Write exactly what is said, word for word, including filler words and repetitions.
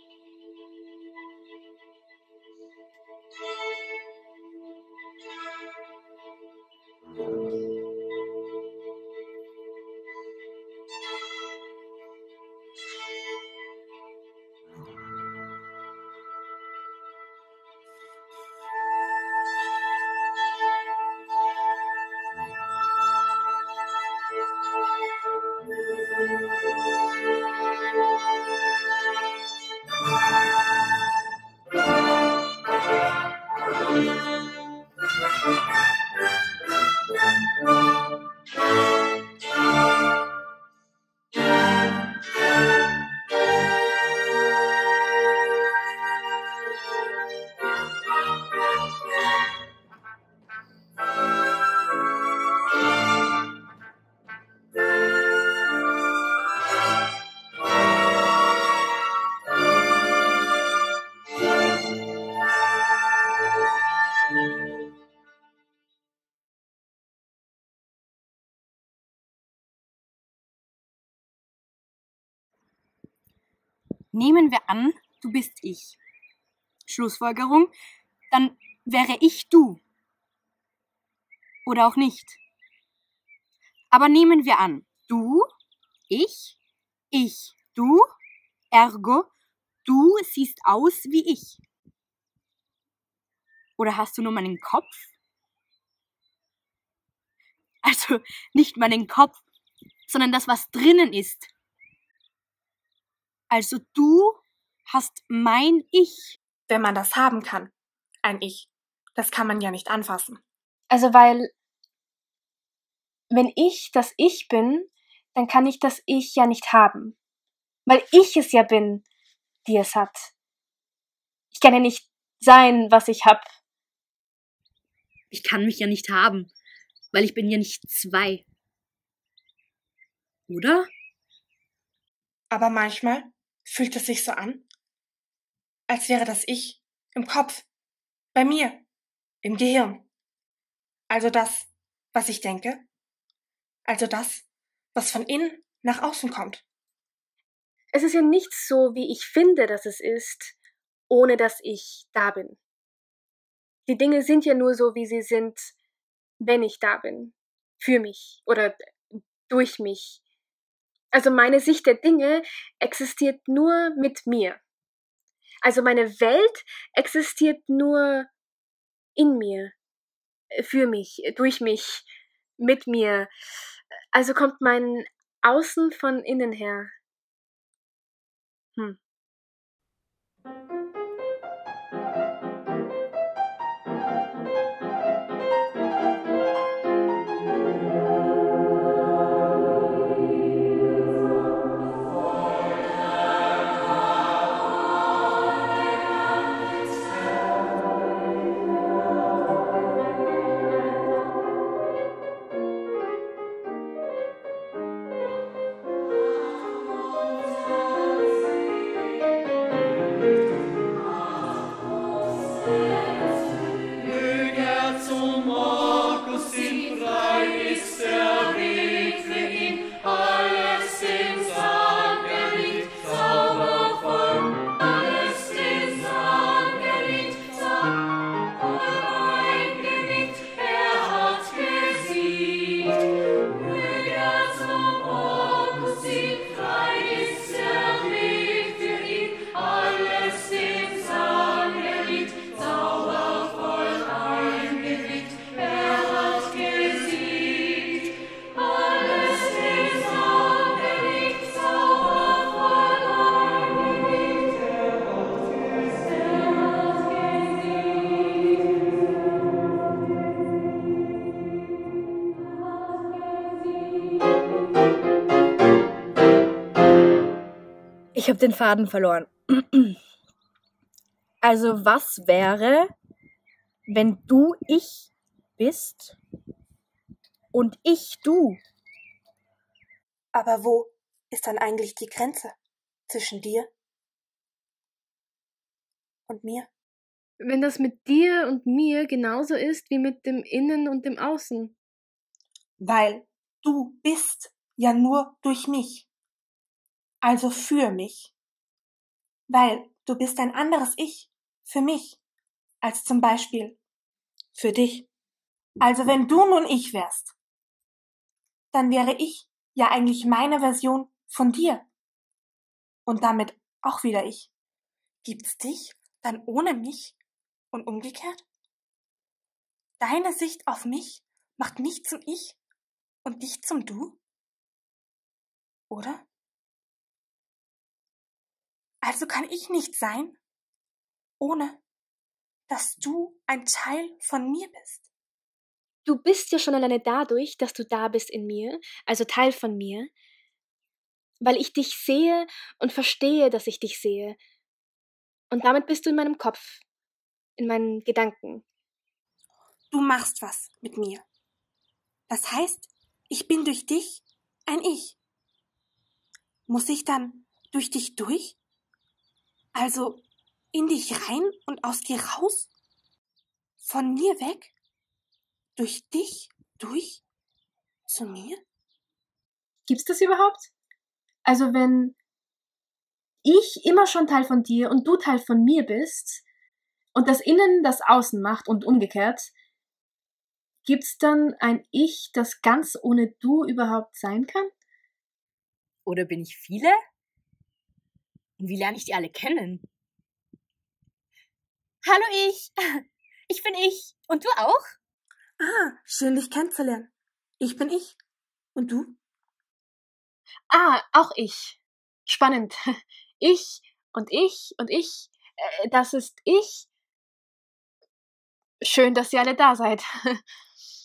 Nehmen wir an, du bist ich. Schlussfolgerung, dann wäre ich du. Oder auch nicht. Aber nehmen wir an, du, ich, ich, du, ergo, du siehst aus wie ich. Oder hast du nur meinen Kopf? Also nicht meinen Kopf, sondern das, was drinnen ist. Also du hast mein Ich. Wenn man das haben kann, ein Ich, das kann man ja nicht anfassen. Also weil, wenn ich das Ich bin, dann kann ich das Ich ja nicht haben. Weil ich es ja bin, die es hat. Ich kann ja nicht sein, was ich hab. Ich kann mich ja nicht haben, weil ich bin ja nicht zwei. Oder? Aber manchmal fühlt es sich so an, als wäre das Ich im Kopf, bei mir, im Gehirn. Also das, was ich denke, also das, was von innen nach außen kommt. Es ist ja nicht so, wie ich finde, dass es ist, ohne dass ich da bin. Die Dinge sind ja nur so, wie sie sind, wenn ich da bin. Für mich oder durch mich. Also meine Sicht der Dinge existiert nur mit mir. Also meine Welt existiert nur in mir, für mich, durch mich, mit mir. Also kommt mein Außen von innen her. Hm. Ich habe den Faden verloren. Also was wäre, wenn du ich bist und ich du? Aber wo ist dann eigentlich die Grenze zwischen dir und mir? Wenn das mit dir und mir genauso ist wie mit dem Innen und dem Außen. Weil du bist ja nur durch mich. Also für mich. Weil du bist ein anderes Ich für mich als zum Beispiel für dich. Also wenn du nun ich wärst, dann wäre ich ja eigentlich meine Version von dir. Und damit auch wieder ich. Gibt's dich dann ohne mich und umgekehrt? Deine Sicht auf mich macht mich zum Ich und dich zum Du? Oder? Also kann ich nicht sein, ohne dass du ein Teil von mir bist. Du bist ja schon alleine dadurch, dass du da bist in mir, also Teil von mir, weil ich dich sehe und verstehe, dass ich dich sehe. Und damit bist du in meinem Kopf, in meinen Gedanken. Du machst was mit mir. Das heißt, ich bin durch dich ein Ich. Muss ich dann durch dich durch? Also in dich rein und aus dir raus? Von mir weg? Durch dich durch? Zu mir? Gibt's das überhaupt? Also wenn ich immer schon Teil von dir und du Teil von mir bist und das Innen das Außen macht und umgekehrt, gibt's dann ein Ich, das ganz ohne du überhaupt sein kann? Oder bin ich viele? Und wie lerne ich die alle kennen? Hallo ich! Ich bin ich. Und du auch? Ah, schön dich kennenzulernen. Ich bin ich. Und du? Ah, auch ich. Spannend. Ich und ich und ich. Äh, das ist ich. Schön, dass ihr alle da seid.